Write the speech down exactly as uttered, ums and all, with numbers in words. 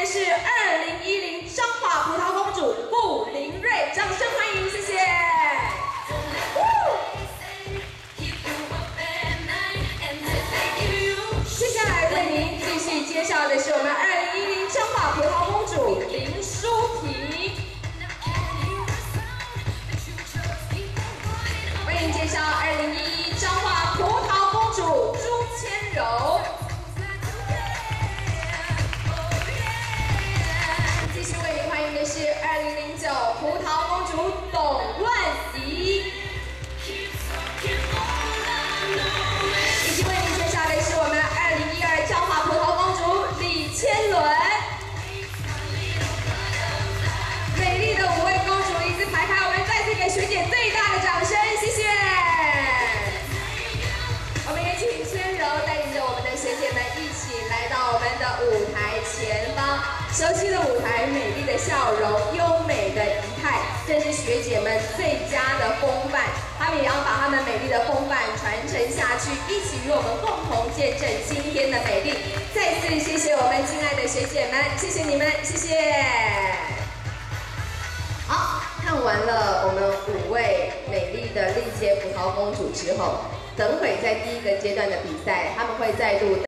的是二零一零彰化葡萄公主布林瑞，掌声欢迎，谢谢。接下来为您继续介绍的是我们二零一零彰化葡萄公主林淑婷。为您介绍二零一一彰化葡萄公主朱千柔。 是二零零九葡萄公主董万怡，以及为您介绍的是我们二零一二彰化葡萄公主李千伦。美丽的五位公主一字排开，我们再次给学姐最大的掌声，谢谢。我们也请千柔带领着我们的学姐们一起来到我们的舞台前方。 熟悉的舞台，美丽的笑容，优美的仪态，这是学姐们最佳的风范。她们也要把她们美丽的风范传承下去，一起与我们共同见证今天的美丽。再次谢谢我们亲爱的学姐们，谢谢你们，谢谢。好，看完了我们五位美丽的历届葡萄公主之后，等会在第一个阶段的比赛，她们会再度。